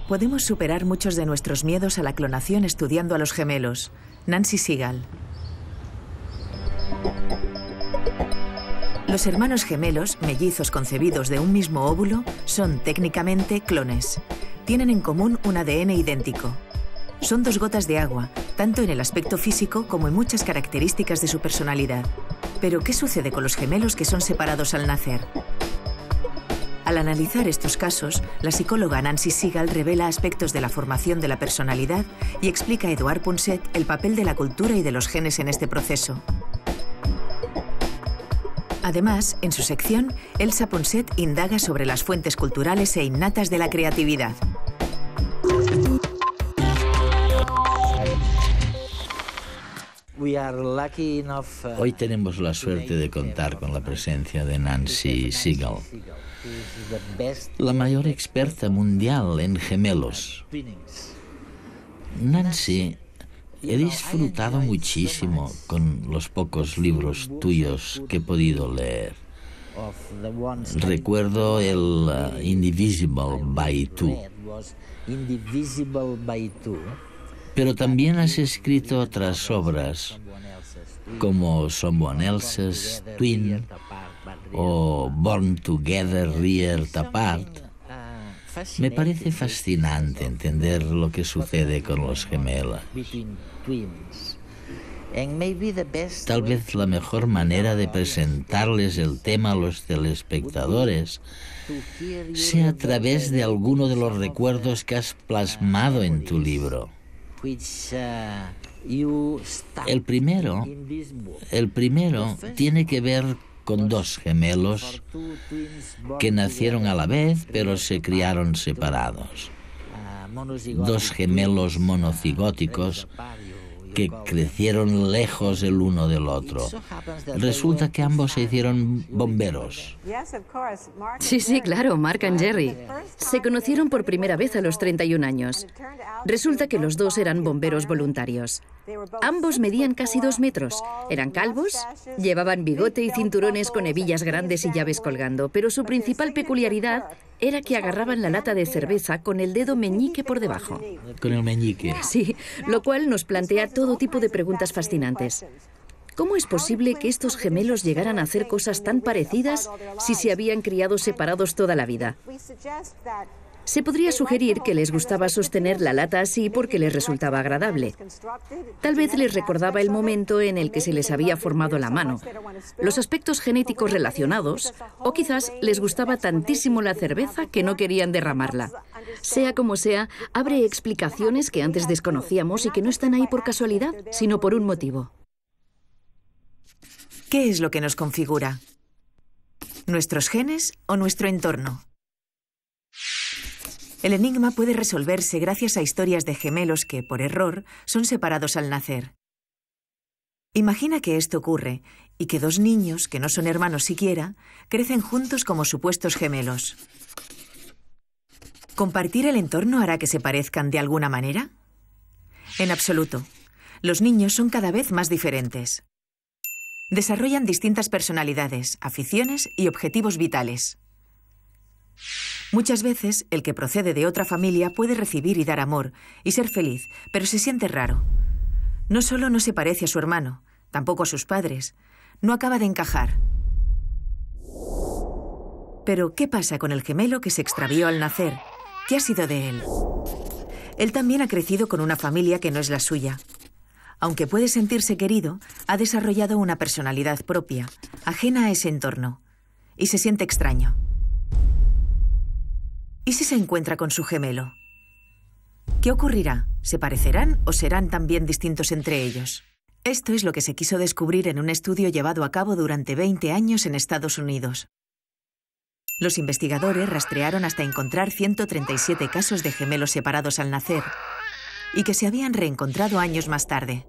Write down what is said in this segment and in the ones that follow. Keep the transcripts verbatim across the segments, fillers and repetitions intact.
Podemos superar muchos de nuestros miedos a la clonación estudiando a los gemelos. Nancy Segal. Los hermanos gemelos, mellizos concebidos de un mismo óvulo, son técnicamente clones. Tienen en común un A D N idéntico. Son dos gotas de agua, tanto en el aspecto físico como en muchas características de su personalidad. Pero, ¿qué sucede con los gemelos que son separados al nacer? Al analizar estos casos, la psicóloga Nancy Segal revela aspectos de la formación de la personalidad y explica a Edouard Punset el papel de la cultura y de los genes en este proceso. Además, en su sección, Elsa Punset indaga sobre las fuentes culturales e innatas de la creatividad. Hoy tenemos la suerte de contar con la presencia de Nancy Segal, la mayor experta mundial en gemelos. Nancy, he disfrutado muchísimo con los pocos libros tuyos que he podido leer. Recuerdo el uh, Indivisible by Two. Pero también has escrito otras obras como Someone Else's Twin o Born Together, Reared Apart. Me parece fascinante entender lo que sucede con los gemelos. Tal vez la mejor manera de presentarles el tema a los telespectadores sea a través de alguno de los recuerdos que has plasmado en tu libro. El primero, el primero tiene que ver con dos gemelos que nacieron a la vez pero se criaron separados. Dos gemelos monocigóticos que crecieron lejos el uno del otro. Resulta que ambos se hicieron bomberos. Sí, sí, claro, Mark y Jerry. Se conocieron por primera vez a los treinta y un años. Resulta que los dos eran bomberos voluntarios. Ambos medían casi dos metros. Eran calvos, llevaban bigote y cinturones con hebillas grandes y llaves colgando, pero su principal peculiaridad era que agarraban la lata de cerveza con el dedo meñique por debajo. Con el meñique. Sí, lo cual nos plantea todo tipo de preguntas fascinantes. ¿Cómo es posible que estos gemelos llegaran a hacer cosas tan parecidas si se habían criado separados toda la vida? Se podría sugerir que les gustaba sostener la lata así porque les resultaba agradable. Tal vez les recordaba el momento en el que se les había formado la mano, los aspectos genéticos relacionados, o quizás les gustaba tantísimo la cerveza que no querían derramarla. Sea como sea, abre explicaciones que antes desconocíamos y que no están ahí por casualidad, sino por un motivo. ¿Qué es lo que nos configura? ¿Nuestros genes o nuestro entorno? El enigma puede resolverse gracias a historias de gemelos que, por error, son separados al nacer. Imagina que esto ocurre y que dos niños, que no son hermanos siquiera, crecen juntos como supuestos gemelos. ¿Compartir el entorno hará que se parezcan de alguna manera? En absoluto. Los niños son cada vez más diferentes. Desarrollan distintas personalidades, aficiones y objetivos vitales. Muchas veces, el que procede de otra familia puede recibir y dar amor y ser feliz, pero se siente raro. No solo no se parece a su hermano, tampoco a sus padres. No acaba de encajar. Pero, ¿qué pasa con el gemelo que se extravió al nacer? ¿Qué ha sido de él? Él también ha crecido con una familia que no es la suya. Aunque puede sentirse querido, ha desarrollado una personalidad propia, ajena a ese entorno, y se siente extraño. ¿Y si se encuentra con su gemelo? ¿Qué ocurrirá? ¿Se parecerán o serán también distintos entre ellos? Esto es lo que se quiso descubrir en un estudio llevado a cabo durante veinte años en Estados Unidos. Los investigadores rastrearon hasta encontrar ciento treinta y siete casos de gemelos separados al nacer y que se habían reencontrado años más tarde.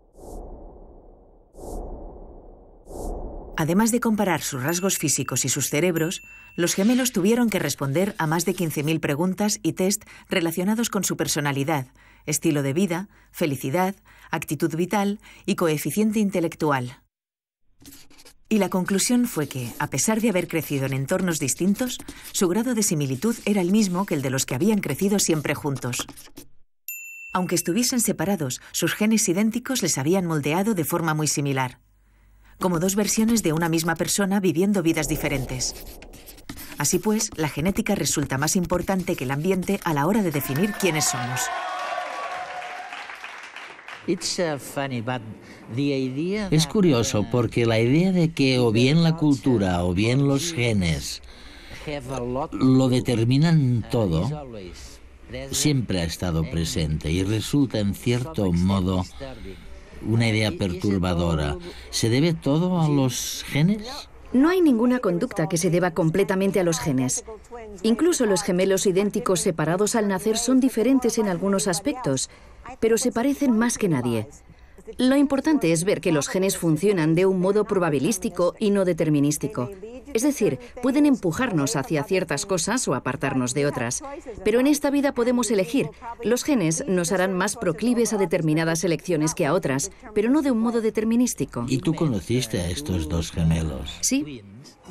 Además de comparar sus rasgos físicos y sus cerebros, los gemelos tuvieron que responder a más de quince mil preguntas y test relacionados con su personalidad, estilo de vida, felicidad, actitud vital y coeficiente intelectual. Y la conclusión fue que, a pesar de haber crecido en entornos distintos, su grado de similitud era el mismo que el de los que habían crecido siempre juntos. Aunque estuviesen separados, sus genes idénticos les habían moldeado de forma muy similar, como dos versiones de una misma persona viviendo vidas diferentes. Así pues, la genética resulta más importante que el ambiente a la hora de definir quiénes somos. Es curioso porque la idea de que o bien la cultura o bien los genes lo determinan todo siempre ha estado presente y resulta en cierto modo una idea perturbadora. ¿Se debe todo a los genes? No hay ninguna conducta que se deba completamente a los genes. Incluso los gemelos idénticos separados al nacer son diferentes en algunos aspectos, pero se parecen más que nadie. Lo importante es ver que los genes funcionan de un modo probabilístico y no determinístico. Es decir, pueden empujarnos hacia ciertas cosas o apartarnos de otras. Pero en esta vida podemos elegir. Los genes nos harán más proclives a determinadas elecciones que a otras, pero no de un modo determinístico. ¿Y tú conociste a estos dos gemelos? Sí.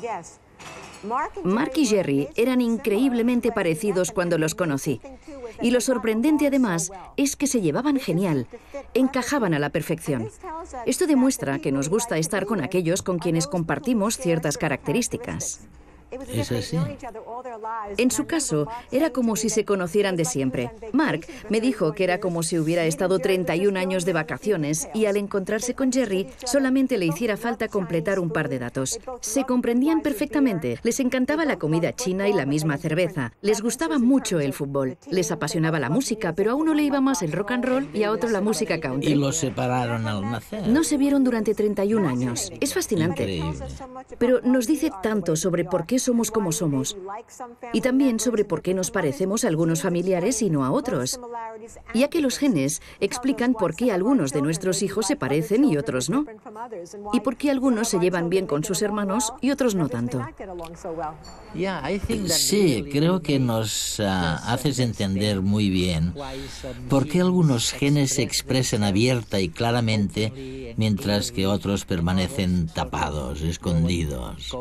Mark y Jerry eran increíblemente parecidos cuando los conocí. Y lo sorprendente además es que se llevaban genial, encajaban a la perfección. Esto demuestra que nos gusta estar con aquellos con quienes compartimos ciertas características. ¿Es así? En su caso, era como si se conocieran de siempre. Mark me dijo que era como si hubiera estado treinta y un años de vacaciones y al encontrarse con Jerry solamente le hiciera falta completar un par de datos. Se comprendían perfectamente, les encantaba la comida china y la misma cerveza, les gustaba mucho el fútbol, les apasionaba la música, pero a uno le iba más el rock and roll y a otro la música country. Y los separaron al nacer. No se vieron durante treinta y un años. Es fascinante. Increíble. Pero nos dice tanto sobre por qué somos como somos. Y también sobre por qué nos parecemos a algunos familiares y no a otros. Ya que los genes explican por qué algunos de nuestros hijos se parecen y otros no. Y por qué algunos se llevan bien con sus hermanos y otros no tanto. Sí, creo que nos uh, haces entender muy bien por qué algunos genes se expresan abierta y claramente mientras que otros permanecen tapados, escondidos.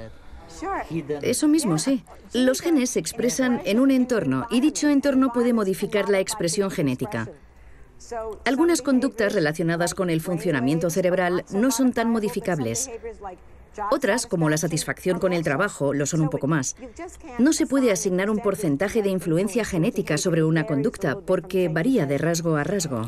Eso mismo, sí. Los genes se expresan en un entorno y dicho entorno puede modificar la expresión genética. Algunas conductas relacionadas con el funcionamiento cerebral no son tan modificables. Otras, como la satisfacción con el trabajo, lo son un poco más. No se puede asignar un porcentaje de influencia genética sobre una conducta porque varía de rasgo a rasgo.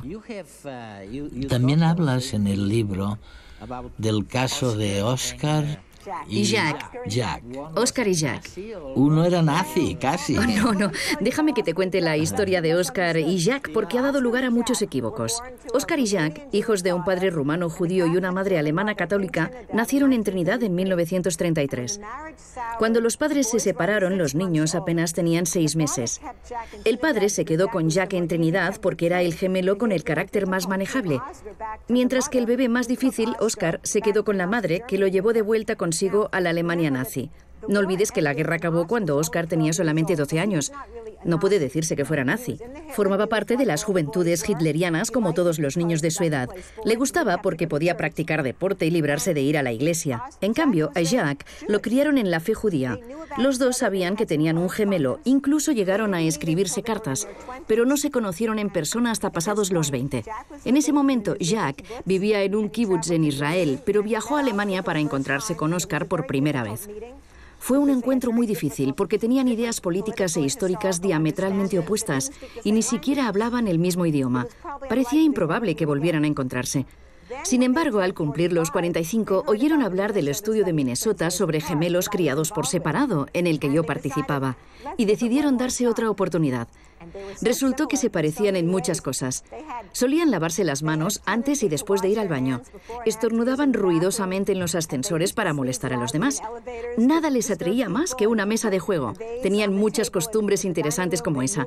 También hablas en el libro del caso de Oscar y Jack. Jack. Oscar y Jack. Uno era nazi, casi. Oh, no, no. Déjame que te cuente la historia de Oscar y Jack porque ha dado lugar a muchos equívocos. Oscar y Jack, hijos de un padre rumano judío y una madre alemana católica, nacieron en Trinidad en mil novecientos treinta y tres. Cuando los padres se separaron, los niños apenas tenían seis meses. El padre se quedó con Jack en Trinidad porque era el gemelo con el carácter más manejable, mientras que el bebé más difícil, Oscar, se quedó con la madre que lo llevó de vuelta con consigo a la Alemania nazi. No olvides que la guerra acabó cuando Oscar tenía solamente doce años. No puede decirse que fuera nazi. Formaba parte de las juventudes hitlerianas como todos los niños de su edad. Le gustaba porque podía practicar deporte y librarse de ir a la iglesia. En cambio, a Jack lo criaron en la fe judía. Los dos sabían que tenían un gemelo, incluso llegaron a escribirse cartas, pero no se conocieron en persona hasta pasados los veinte. En ese momento, Jack vivía en un kibutz en Israel, pero viajó a Alemania para encontrarse con Oscar por primera vez. Fue un encuentro muy difícil porque tenían ideas políticas e históricas diametralmente opuestas y ni siquiera hablaban el mismo idioma. Parecía improbable que volvieran a encontrarse. Sin embargo, al cumplir los cuarenta y cinco, oyeron hablar del estudio de Minnesota sobre gemelos criados por separado, en el que yo participaba, y decidieron darse otra oportunidad. Resultó que se parecían en muchas cosas. Solían lavarse las manos antes y después de ir al baño. Estornudaban ruidosamente en los ascensores para molestar a los demás. Nada les atraía más que una mesa de juego. Tenían muchas costumbres interesantes como esa.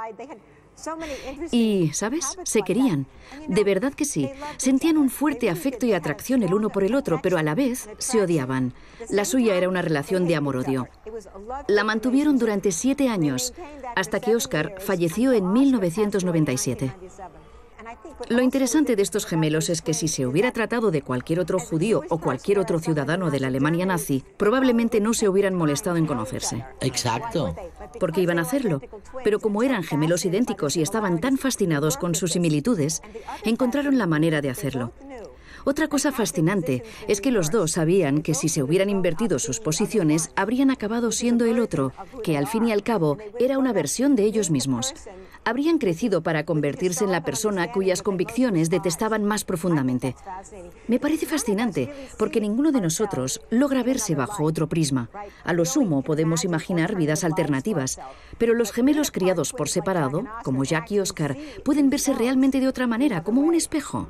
Y, ¿sabes? Se querían. De verdad que sí. Sentían un fuerte afecto y atracción el uno por el otro, pero a la vez se odiaban. La suya era una relación de amor-odio. La mantuvieron durante siete años, hasta que Oscar falleció en mil novecientos noventa y siete. Lo interesante de estos gemelos es que si se hubiera tratado de cualquier otro judío o cualquier otro ciudadano de la Alemania nazi, probablemente no se hubieran molestado en conocerse. Exacto. ¿Por qué iban a hacerlo? Pero como eran gemelos idénticos y estaban tan fascinados con sus similitudes, encontraron la manera de hacerlo. Otra cosa fascinante es que los dos sabían que si se hubieran invertido sus posiciones, habrían acabado siendo el otro, que al fin y al cabo era una versión de ellos mismos. Habrían crecido para convertirse en la persona cuyas convicciones detestaban más profundamente. Me parece fascinante, porque ninguno de nosotros logra verse bajo otro prisma. A lo sumo podemos imaginar vidas alternativas, pero los gemelos criados por separado, como Jack y Oscar, pueden verse realmente de otra manera, como un espejo.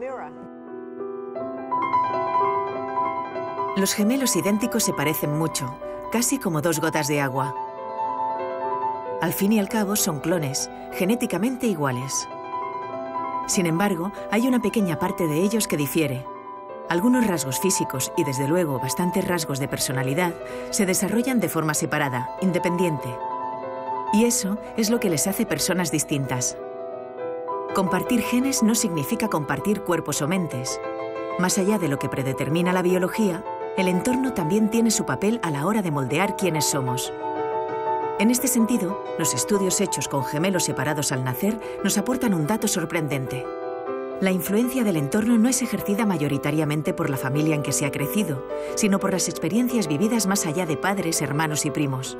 Los gemelos idénticos se parecen mucho, casi como dos gotas de agua. Al fin y al cabo son clones, genéticamente iguales. Sin embargo, hay una pequeña parte de ellos que difiere. Algunos rasgos físicos y, desde luego, bastantes rasgos de personalidad se desarrollan de forma separada, independiente. Y eso es lo que les hace personas distintas. Compartir genes no significa compartir cuerpos o mentes. Más allá de lo que predetermina la biología, el entorno también tiene su papel a la hora de moldear quiénes somos. En este sentido, los estudios hechos con gemelos separados al nacer nos aportan un dato sorprendente. La influencia del entorno no es ejercida mayoritariamente por la familia en que se ha crecido, sino por las experiencias vividas más allá de padres, hermanos y primos.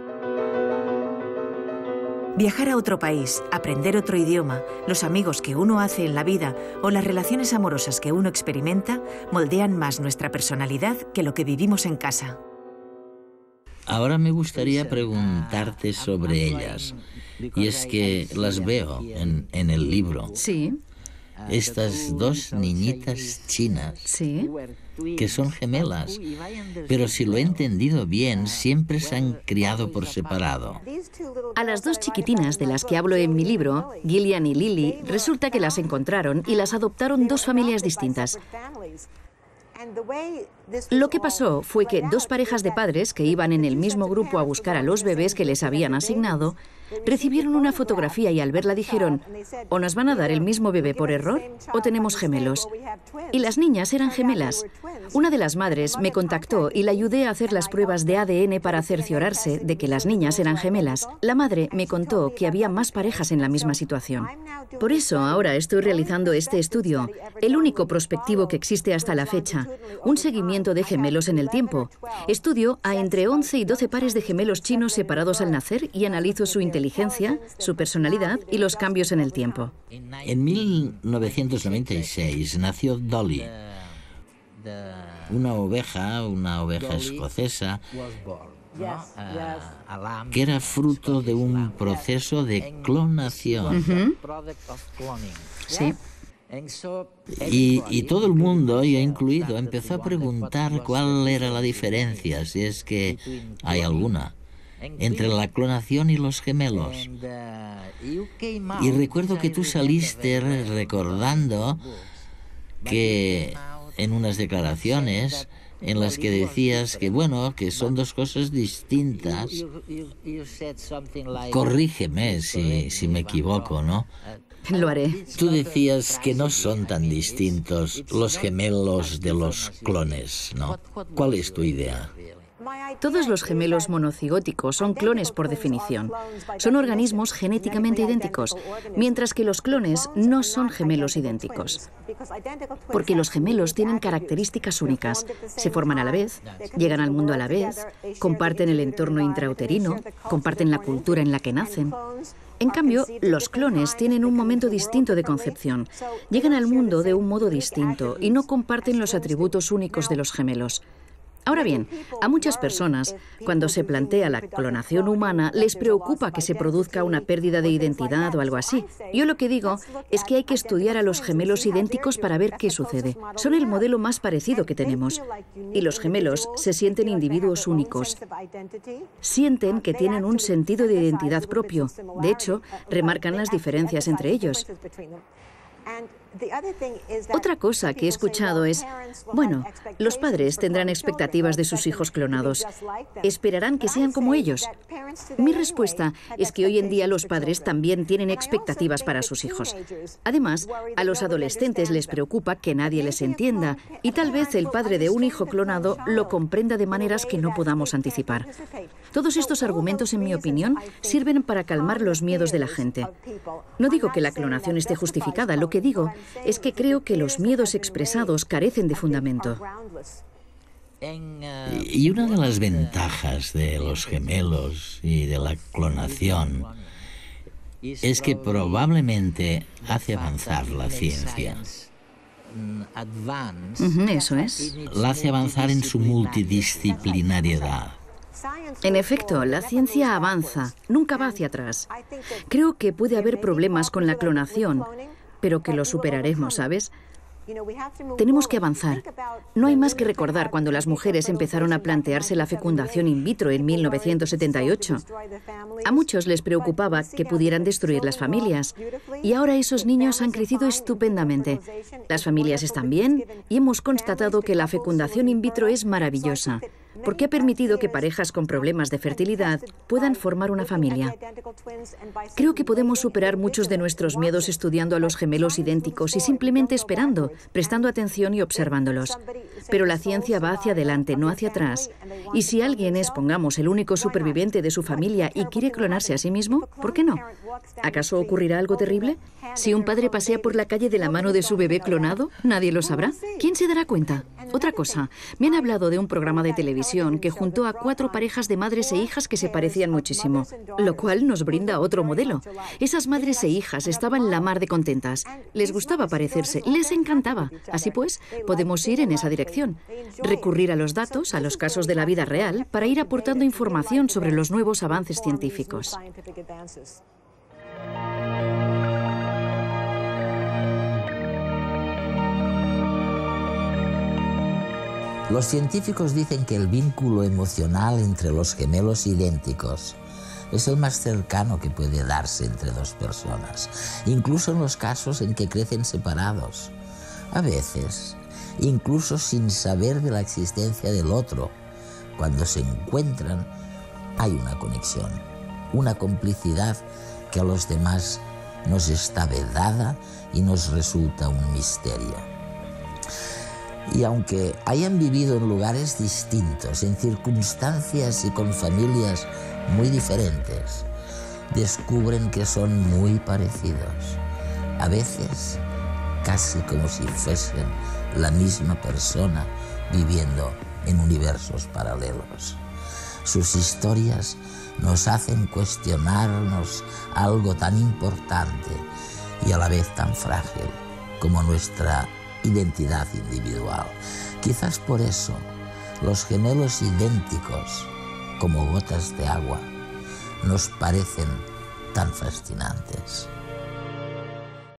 Viajar a otro país, aprender otro idioma, los amigos que uno hace en la vida o las relaciones amorosas que uno experimenta moldean más nuestra personalidad que lo que vivimos en casa. Ahora me gustaría preguntarte sobre ellas. Y es que las veo en, en el libro. Sí. Estas dos niñitas chinas, Sí. que son gemelas, pero si lo he entendido bien, siempre se han criado por separado. A las dos chiquitinas de las que hablo en mi libro, Gillian y Lily, resulta que las encontraron y las adoptaron dos familias distintas. Lo que pasó fue que dos parejas de padres que iban en el mismo grupo a buscar a los bebés que les habían asignado, recibieron una fotografía y al verla dijeron: o nos van a dar el mismo bebé por error o tenemos gemelos. Y las niñas eran gemelas. Una de las madres me contactó y la ayudé a hacer las pruebas de A D N para cerciorarse de que las niñas eran gemelas. La madre me contó que había más parejas en la misma situación. Por eso ahora estoy realizando este estudio, el único prospectivo que existe hasta la fecha, un seguimiento de gemelos en el tiempo. Estudio a entre once y doce pares de gemelos chinos separados al nacer y analizo su inteligencia, su personalidad y los cambios en el tiempo. En mil novecientos noventa y seis nació Dolly, una oveja, una oveja escocesa, que era fruto de un proceso de clonación. Uh-huh. Sí. Y, y todo el mundo, yo incluido, empezó a preguntar cuál era la diferencia, si es que hay alguna, entre la clonación y los gemelos. Y recuerdo que tú saliste recordando que en unas declaraciones en las que decías que, bueno, que son dos cosas distintas. Corrígeme si, si me equivoco, ¿no? Lo haré. Tú decías que no son tan distintos los gemelos de los clones, ¿no? ¿Cuál es tu idea? Todos los gemelos monocigóticos son clones por definición. Son organismos genéticamente idénticos, mientras que los clones no son gemelos idénticos. Porque los gemelos tienen características únicas. Se forman a la vez, llegan al mundo a la vez, comparten el entorno intrauterino, comparten la cultura en la que nacen. En cambio, los clones tienen un momento distinto de concepción. Llegan al mundo de un modo distinto y no comparten los atributos únicos de los gemelos. Ahora bien, a muchas personas, cuando se plantea la clonación humana, les preocupa que se produzca una pérdida de identidad o algo así. Yo lo que digo es que hay que estudiar a los gemelos idénticos para ver qué sucede. Son el modelo más parecido que tenemos. Y los gemelos se sienten individuos únicos. Sienten que tienen un sentido de identidad propio. De hecho, remarcan las diferencias entre ellos. Otra cosa que he escuchado es, bueno, los padres tendrán expectativas de sus hijos clonados. Esperarán que sean como ellos. Mi respuesta es que hoy en día los padres también tienen expectativas para sus hijos. Además, a los adolescentes les preocupa que nadie les entienda y tal vez el padre de un hijo clonado lo comprenda de maneras que no podamos anticipar. Todos estos argumentos, en mi opinión, sirven para calmar los miedos de la gente. No digo que la clonación esté justificada, lo que digo es que creo que los miedos expresados carecen de fundamento. Y una de las ventajas de los gemelos y de la clonación es que probablemente hace avanzar la ciencia. Uh-huh, eso es. La hace avanzar en su multidisciplinariedad. En efecto, la ciencia avanza, nunca va hacia atrás. Creo que puede haber problemas con la clonación, pero que lo superaremos, ¿sabes? Tenemos que avanzar. No hay más que recordar cuando las mujeres empezaron a plantearse la fecundación in vitro en mil novecientos setenta y ocho. A muchos les preocupaba que pudieran destruir las familias. Y ahora esos niños han crecido estupendamente. Las familias están bien y hemos constatado que la fecundación in vitro es maravillosa, porque ha permitido que parejas con problemas de fertilidad puedan formar una familia. Creo que podemos superar muchos de nuestros miedos estudiando a los gemelos idénticos y simplemente esperando, prestando atención y observándolos. Pero la ciencia va hacia adelante, no hacia atrás. Y si alguien es, pongamos, el único superviviente de su familia y quiere clonarse a sí mismo, ¿por qué no? ¿Acaso ocurrirá algo terrible? Si un padre pasea por la calle de la mano de su bebé clonado, ¿nadie lo sabrá? ¿Quién se dará cuenta? Otra cosa, me han hablado de un programa de televisión que juntó a cuatro parejas de madres e hijas que se parecían muchísimo, lo cual nos brinda otro modelo. Esas madres e hijas estaban la mar de contentas. Les gustaba parecerse, les encantaba. Así pues, podemos ir en esa dirección. Recurrir a los datos, a los casos de la vida real, para ir aportando información sobre los nuevos avances científicos. Los científicos dicen que el vínculo emocional entre los gemelos idénticos es el más cercano que puede darse entre dos personas, incluso en los casos en que crecen separados. A veces, incluso sin saber de la existencia del otro, cuando se encuentran, hay una conexión, una complicidad que a los demás nos está vedada y nos resulta un misterio. Y aunque hayan vivido en lugares distintos, en circunstancias y con familias muy diferentes, descubren que son muy parecidos. A veces, casi como si fuesen la misma persona viviendo en universos paralelos. Sus historias nos hacen cuestionarnos algo tan importante y a la vez tan frágil como nuestra identidad individual. Quizás por eso los gemelos idénticos, como gotas de agua, nos parecen tan fascinantes.